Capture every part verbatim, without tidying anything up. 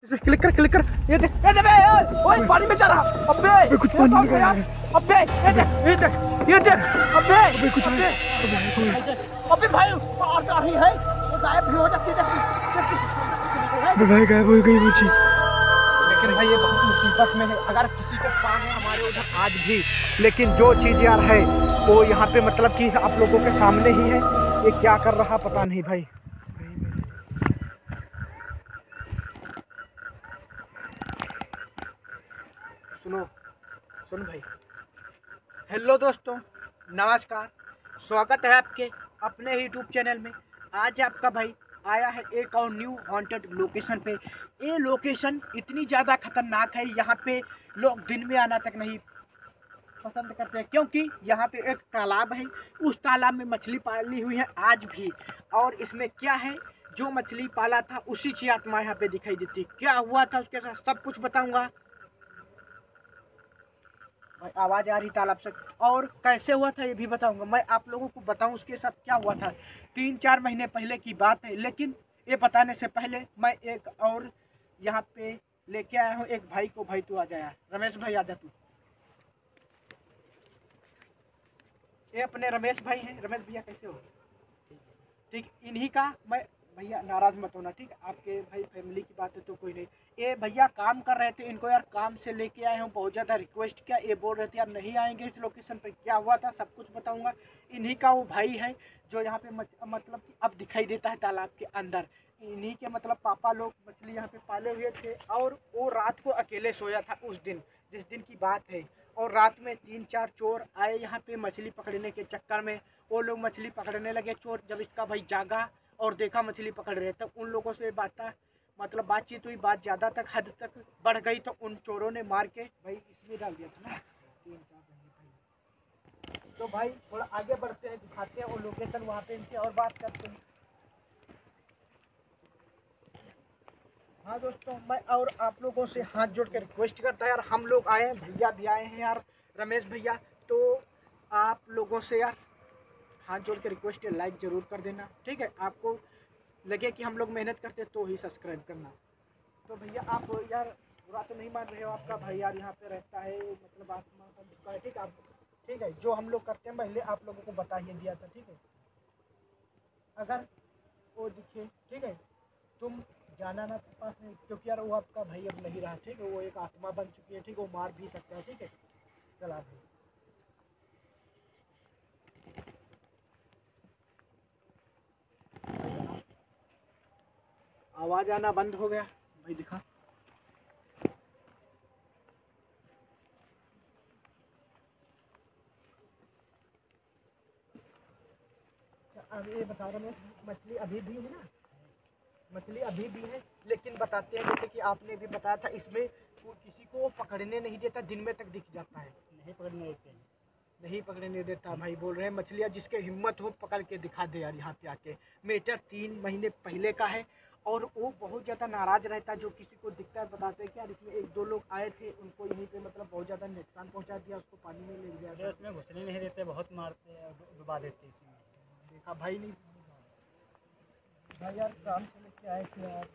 इसमें क्लिक कर क्लिक कर। ये देख ये देख ओए पानी में जा रहा। अबे कुछ पानी में गया। अबे ये देख ये देख ये देख अबे अबे कुछ अबे अबे भाई बाहर जा रही है वो गायब भी हो जाती है। अबे भाई गायब हो गई मुझे। लेकिन भाई ये बहुत मुसीबत में है। अगर किसी को पानी हमारे उधर आज भी, लेकिन जो चीज़ यार है वो यहाँ पे मतलब कि आप लोगों के सामने ही है। ये क्या कर रहा पता नहीं भाई। सुनो सुन भाई। हेलो दोस्तों, नमस्कार, स्वागत है आपके अपने ही यूट्यूब चैनल में। आज आपका भाई आया है एक और न्यू हॉन्टेड लोकेशन पे। ये लोकेशन इतनी ज़्यादा खतरनाक है, यहाँ पे लोग दिन में आना तक नहीं पसंद करते हैं, क्योंकि यहाँ पे एक तालाब है। उस तालाब में मछली पाली हुई है आज भी। और इसमें क्या है, जो मछली पाला था उसी की आत्मा यहाँ पे दिखाई देती। क्या हुआ था उसके साथ सब कुछ बताऊँगा। आवाज़ आ रही तालाब से, और कैसे हुआ था ये भी बताऊंगा। मैं आप लोगों को बताऊं उसके साथ क्या हुआ था। तीन चार महीने पहले की बात है, लेकिन ये बताने से पहले मैं एक और यहाँ पे लेके आया हूँ एक भाई को। भाई तू आ जाया, रमेश भाई आ जा तू। ये अपने रमेश भाई हैं। रमेश भैया कैसे हो? ठीक, इन्हीं का मैं भैया नाराज़ मत होना, ठीक है। आपके भाई फैमिली की बात है तो कोई नहीं। ये भैया काम कर रहे थे, इनको यार काम से लेके आए हूँ। बहुत ज़्यादा रिक्वेस्ट किया, ये बोल रहे थे यार नहीं आएंगे इस लोकेशन पे। क्या हुआ था सब कुछ बताऊंगा। इन्हीं का वो भाई है जो यहाँ पे मच, मतलब कि अब दिखाई देता है तालाब के अंदर। इन्हीं के मतलब पापा लोग मछली यहाँ पे पाले हुए थे, और वो रात को अकेले सोया था उस दिन, जिस दिन की बात है। और रात में तीन चार चोर आए यहाँ पे मछली पकड़ने के चक्कर में। वो लोग मछली पकड़ने लगे चोर। जब इसका भाई जागा और देखा मछली पकड़ रहे, तब उन लोगों से बात मतलब बातचीत हुई। बात ज़्यादा तक हद तक बढ़ गई, तो उन चोरों ने मार के भाई इसमें डाल दिया था ना तीन चार भाई। तो भाई थोड़ा आगे बढ़ते हैं, दिखाते हैं वो लोकेशन वहाँ पे इनसे और बात करते हैं। हाँ दोस्तों, मैं और आप लोगों से हाथ जोड़ के रिक्वेस्ट करता है यार, हम लोग आए हैं, भैया भी आए हैं यार, रमेश भैया। तो आप लोगों से यार हाथ जोड़ के रिक्वेस्ट है, लाइक ज़रूर कर देना, ठीक है। आपको लगे कि हम लोग मेहनत करते तो ही सब्सक्राइब करना। तो भैया आप यार बुरा तो नहीं मान रहे हो? आपका भाई यार यहाँ पे रहता है, मतलब आत्मा का दुख है, ठीक है। आप ठीक है, जो हम लोग करते हैं पहले आप लोगों को बता ही दिया था, ठीक है। अगर वो दिखे, ठीक है, तुम जाना ना पास नहीं, क्योंकि यार वो आपका भाई अब नहीं रहा, ठीक है। वो एक आत्मा बन चुकी है, ठीक है। वो मार भी सकता है, ठीक है। चला भाई, आवाज़ आना बंद हो गया भाई, दिखा। अब ये बता रहा मैं, मछली अभी भी है ना, मछली अभी भी है, लेकिन बताते हैं जैसे कि आपने भी बताया था, इसमें वो किसी को पकड़ने नहीं देता, दिन में तक दिख जाता है। नहीं पकड़ने देते हैं, नहीं पकड़ने देता भाई। बोल रहे हैं मछलियाँ जिसके हिम्मत हो पकड़ के दिखा दे यार यहाँ पे आके। मेटर तीन महीने पहले का है, और वो बहुत ज़्यादा नाराज़ रहता है। जो किसी को दिखता है बताते हैं कि यार इसमें एक दो लोग आए थे, उनको यहीं पे मतलब बहुत ज़्यादा नुकसान पहुँचा दिया, उसको पानी में ले गया। उसमें घुसने नहीं देते, बहुत मारते हैं, डुबा देते हैं। देखा भाई, नहीं भाई यार काम से लेके आए थे यार।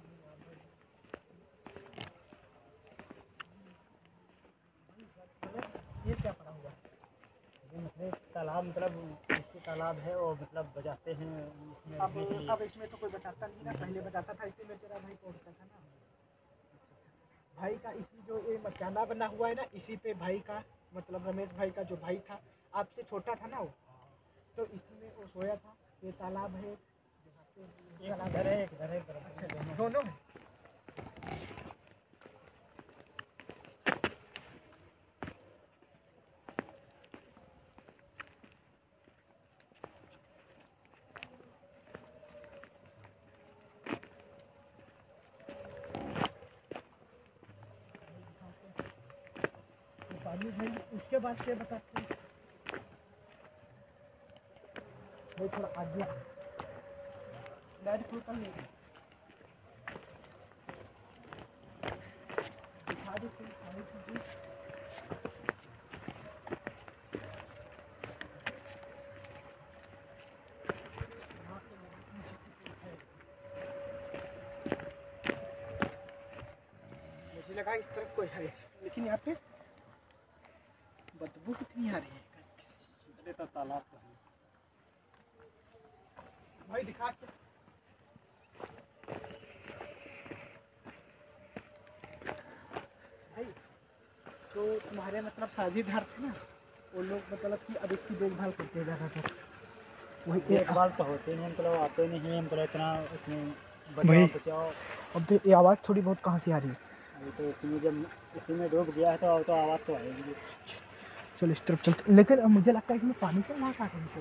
ये क्या पड़ा हुआ है? ये मतलब तालाब, मतलब इसके तालाब है और मतलब बजाते हैं इसमें। अब अब इसमें तो कोई बचाता नहीं ना, पहले बचाता था, इसी में तेरा भाई पहुँचता था ना। भाई का इसी जो ये मचाना बना हुआ है ना, इसी पे भाई का मतलब रमेश भाई का जो भाई था, आपसे छोटा था ना वो, तो इसी में वो सोया था। ये तालाब है, एक घर है, एक घर है, अच्छा दोनों है। पानी भाई उसके बाद से बताते हैं भाई, थोड़ा आगे लाइट फुल कर लेंगे, दिखा दो फिर पानी की। लगा इस तरफ कोई है, लेकिन यहाँ पे बदबू कितनी आ रही है। अरे तो तालाब तो है। भाई दिखा के भाई, तो तुम्हारे मतलब साझीदार थे ना वो लोग, मतलब कि अब इसकी देखभाल करते हैं ज़्यादातर। वही देखभाल तो होते हैं, मतलब आते नहीं हैं, मतलब इतना उसमें भाई। बचाओ बचाओ। अब ये आवाज़ थोड़ी बहुत कहाँ से आ रही है? अभी तो इसमें जब इसी में डूब गया है तो अब तो आवाज़ तो आएगी। चलो इस तरफ चलते, लेकिन अब मुझे लगता है कि मैं पानी चल रहा था कहीं से।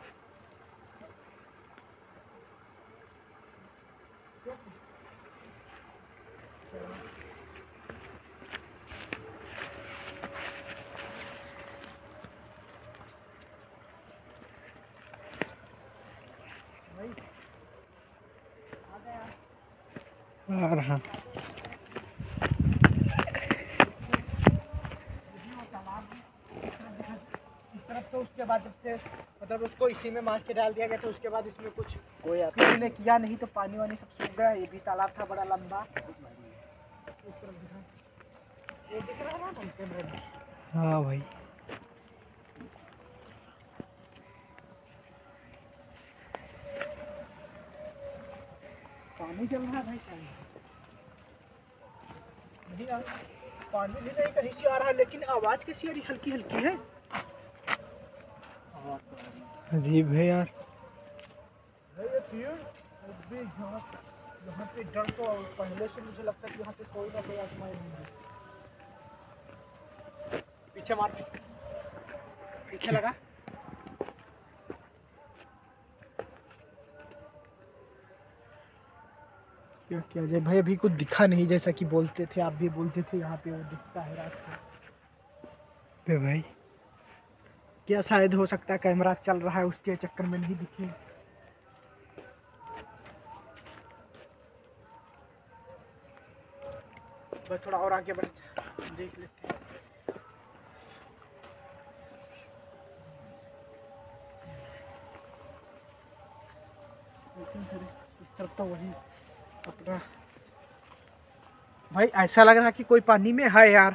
आ रहा। इस तरफ तो उसके बाद जब से मतलब उसको इसी में मार के डाल दिया गया था, उसके बाद इसमें कुछ कोई आता किसी ने किया नहीं, तो पानी वानी सब सूख गया। ये भी तालाब था बड़ा लंबा। इस तरफ दिखा, ये दिख रहा है ना कैमरे में? हाँ भाई। पानी चल रहा है भाई, पानी नहीं आ रहा, पानी भी नहीं कहीं से आ रहा है, लेकिन आवाज़ कैसी आ रही, हल्की हल्की है। आवाज़ तो आएगी। अजीब है यार। ये पेड़ अभी यहाँ यहाँ पे डर तो पहले से मुझे लगता है कि यहाँ पे कोई ना कोई आजमाए नहीं है। पीछे मार दे, पीछे लगा। क्या किया जाए भाई, अभी कुछ दिखा नहीं, जैसा कि बोलते थे, आप भी बोलते थे यहाँ पे वो दिखता है रात को। बे भाई क्या शायद हो सकता है कैमरा चल रहा है उसके चक्कर में नहीं दिखे। बस थोड़ा और आगे बढ़ जा, देख लेते हैं। लेकिन फिर इस तरफ तो वही अपना भाई, ऐसा लग रहा है कि कोई पानी में है यार।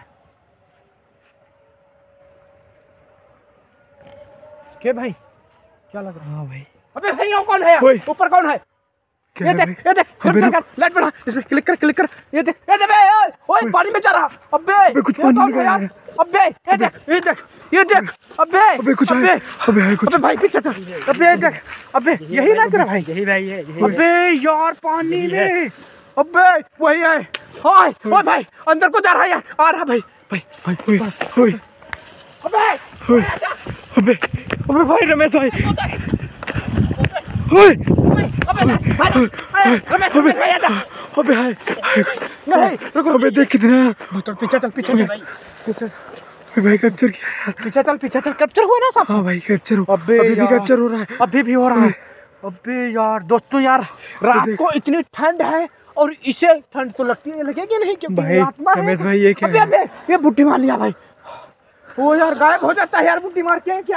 के भाई क्या लग रहा है? हाँ भाई। अबे भाई वो कौन है? ओए। ऊपर कौन है? क्या ये है देख, भाई? ये देख, अबे कर, रुक। कर, लाइट बढ़ा, इसमें क्लिक कर, क्लिक कर, ये देख, ये देख, ओए, ओए, पानी में जा रहा, अबे, अबे कुछ ये पानी कौन में है गया यार? है। अबे, ये देख, ये देख, ये देख, अबे, अबे कुछ अबे, है। अबे है कुछ। अबे भाई पीछे चल, अबे ये देख, अबे यही ना तेरा भाई? यही भाई है, यही अबे यार पानी में, अबे वही है, ओए, ओए भाई अंदर को जा रहा है यार, आ रहा भाई, भाई, भाई, ओए ओए अबे, ओए अबे अबे भाई रमेश भाई। ओए अबे, भाई, रमेश, रमेश भाई आजा, अबे हाय नहीं, रुको, अबे देख कितना यार। चल पीछे चल, पीछे चल, पीछे अबे भाई कैप्चर किया यार। पीछे चल, पीछे चल, कैप्चर हुआ ना सब? हाँ भाई कैप्चर हो। अबे अभी भी यार। कैप्चर हो रहा है। अभी भी हो रहा है। अबे यार दोस्तों यार, रात देख। को इतनी ठंड है और इसे ठंड तो लगती है, लगेगी नहीं क्योंकि भाई, आत्मा है। रमेश भाई, ये क्या अबे है? अबे ये बुट्टी मार लिया भाई। वो यार गायब हो जाता है यार बुट्टी मार के, क्या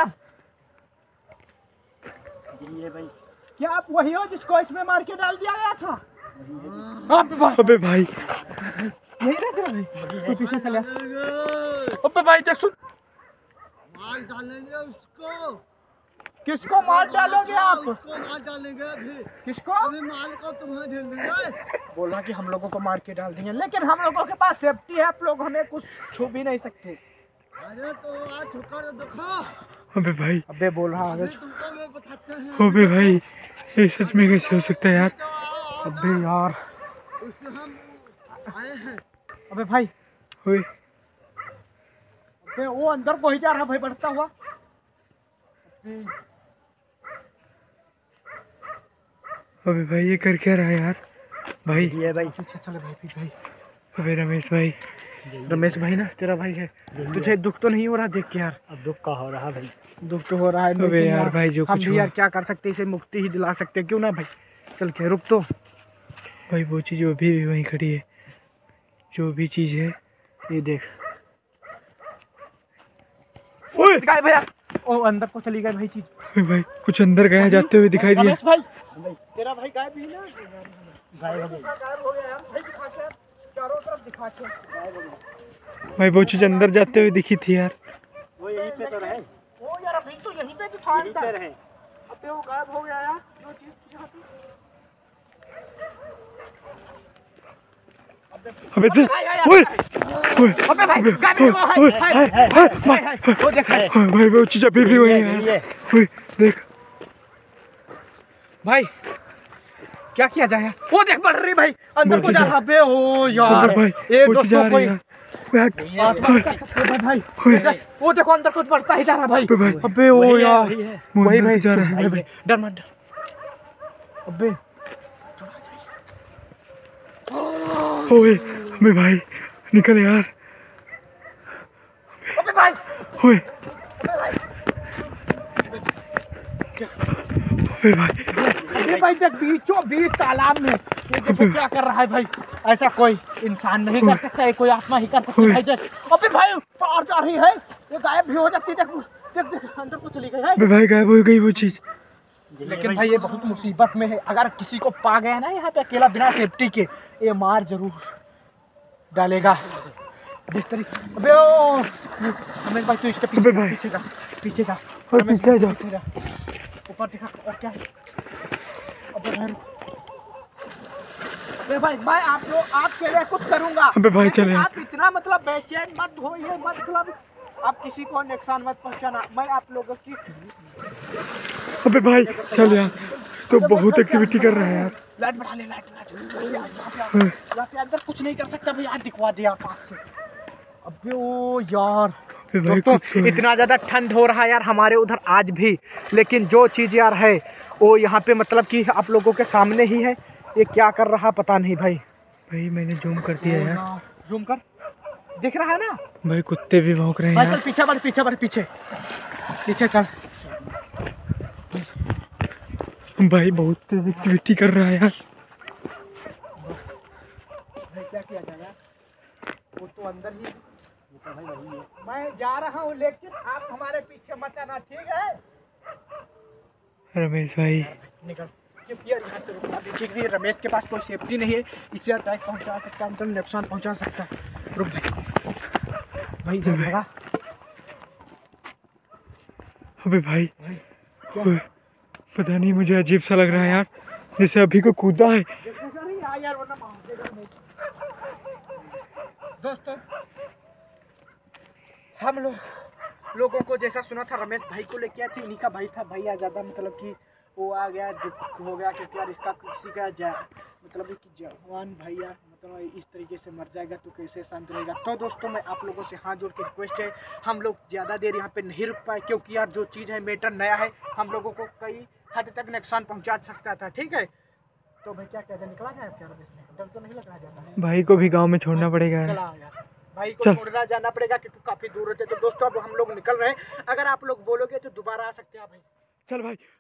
यही है भाई। क्या आप वही हो जिसको इसमें मार के डाल दिया गया था? अबे भाई, अबे भाई यही ना तेरा भाई, तू पीछे चल यार। अबे भाई देख, सुन, मार डालेंगे उसको। किसको मार डालोगे आप? उसको मार डालेंगे अभी। किसको? अभी माल को तुम्हें ढेल देंगे। बोला कि हम लोगों को मार के डाल देंगे, लेकिन हम लोगों के पास सेफ्टी है, आप लोग हमें कुछ छू भी नहीं सकते। अरे तो आज ठोकर देखो। अबे भाई अबे बोल रहा अभी है। तुमको मैं बताते हैं। अबे भाई ये सच में कैसे हो सकता है यार। अबे यार, उससे हम आए हैं। अबे भाई, ओए अबे वो अंदर को ही जा रहा भाई, बढ़ता हुआ। अबे, अबे भाई ये कर क्या रहा है यार भाई। यही है भाई। अच्छा चलो भाई, फिर भाई, अबे रमेश भाई। रमेश भाई ना तेरा भाई है, तुझे दुख तो नहीं हो रहा देख के यार? अब दुख का हो रहा भाई। दुख तो हो रहा है, अबे लेकिन यार भाई, जो हम कुछ भी हुआ। यार क्या कर सकते हैं, इसे मुक्ति ही दिला सकते हैं, क्यों ना भाई? चल के रुक तो, भाई वो चीज़ अभी भी वहीं खड़ी है, जो भी चीज़ है। ये देख। ओए गायब भैया, ओ अंदर को चली गई भाई चीज। अबे भाई कुछ अंदर गया जाते हुए दिखाई दिया। रमेश भाई, तेरा भाई गायब ही ना, गायब हो गई। गायब हो गया यार भाई, दिखा के चारों तरफ दिखा। पाछे गायब हो गया। भाई वो चीज अंदर जाते हुए दिखी थी यार। वो यहीं पे तो रहे। ओ यार अभी तो यहीं पे तो था यहीं पे रहे। अबे वो गायब हो गया यार जो चीज थी यहाँ पे। अबे चल ओए ओए अबे भाई गायब हो गया ओए भाई हाय हाय हाय वो देख है। भाई वो चीज अभी भी वही है यही यार। है। ओए देख भाई क्या किया जाए वो देख बढ़ रही भाई अंदर वो को चीज जा है। रहा बे ओ यार भाई एक वो चीज आ दोस्तों रही कोई है यार। भाई ओए वो देखो अंदर कुछ बढ़ता ही जा रहा भाई अबे भाई अबे ओ वही है, यार वही है। वो वही अंदर भाई जा रहा है। भाई भाई डर मत डर अबे ओए अबे भाई निकल यार। अबे भाई ओए अबे भाई अबे भाई देख बीचों बीच तालाब में ये देखो क्या कर रहा है भाई ऐसा कोई इंसान नहीं कर सकता है कोई आत्मा ही कर सकती है भाई देख अबे भाई पार जा रही है ये गायब भी हो जाती है देख देख देख अंदर को चली गई है अबे भाई गायब हो गई वो चीज। लेकिन भाई ये बहुत मुसीबत में है अगर किसी को पा गया ना यहाँ पे अकेला बिना सेफ्टी के ये मार जरूर डालेगा जिस तरीके अबे ओ रमेश भाई तू इसके अबे पीछे भाई। पीछे जा पीछे जा और रमेश पीछे भाई, जा। पीछे जा ऊपर दिखा और क्या है? अबे भाई अबे भाई मैं आप लोग आपके लिए कुछ करूंगा अबे भाई लेकिन चले। आप इतना मतलब बेचैन मत होइए मत मतलब आप किसी को नुकसान मत पहुंचाना मैं आप लोगों की अबे भाई चल यार तो बहुत एक्टिविटी कर रहा है यार। लाइट बढ़ा ले लाइट लाइट यहाँ पे यहाँ पे अंदर कुछ नहीं कर सकता भैया दिखवा दिया पास से अबे ओ यार अबे भाई दोस्तों कुछ तो है। इतना ज़्यादा ठंड हो रहा है यार हमारे उधर आज भी लेकिन जो चीज़ यार है वो यहाँ पे मतलब कि आप लोगों के सामने ही है ये क्या कर रहा पता नहीं भाई भाई मैंने जूम कर दिया यार। जूम कर दिख रहा है ना भाई कुत्ते भी भौंक रहे हैं भाई चल यार। पीछे बढ़ पीछे बढ़ पीछे पीछे चल भाई बहुत एक्टिविटी कर रहा है यार। भाई क्या किया जाए यार वो तो अंदर ही मैं जा रहा हूँ लेकिन आप हमारे पीछे मत आना ठीक है रमेश भाई निकल क्योंकि यार यहाँ से रुकना भी ठीक नहीं है रमेश के पास कोई सेफ्टी नहीं है इसे अटैक पहुँचा सकता है अंदर नुकसान पहुँचा सकता है रुक भाई भाई इधर लगा अबे भाई ओए, पता नहीं मुझे अजीब सा लग रहा है यार जैसे अभी को कूदा है। यार वरना मार देगा नहीं। दोस्तों हम लोग लोगों को जैसा सुना था रमेश भाई को लेके आए थे इन्हीं का भाई था भैया ज़्यादा मतलब कि वो आ गया दुख हो गया क्योंकि यार इसका किसी का जा मतलब कि जवान भैया मतलब इस तरीके से मर जाएगा तो कैसे शांत रहेगा। तो दोस्तों मैं आप लोगों से हाथ जोड़ के रिक्वेस्ट है हम लोग ज़्यादा देर यहाँ पे नहीं रुक पाए क्योंकि यार जो चीज़ है मैटर नया है हम लोगों को कई हद तक नुकसान पहुँचा सकता था ठीक है। तो भाई क्या कहते निकला जाए क्या रमेश में डर तो नहीं लगना जाता भाई को भी गांव में छोड़ना पड़ेगा यार। चला यार भाई को चल। छोड़ना जाना पड़ेगा क्योंकि काफ़ी दूर होते तो दोस्तों अब हम लोग निकल रहे हैं अगर आप लोग बोलोगे तो दोबारा आ सकते हैं आप भाई चल भाई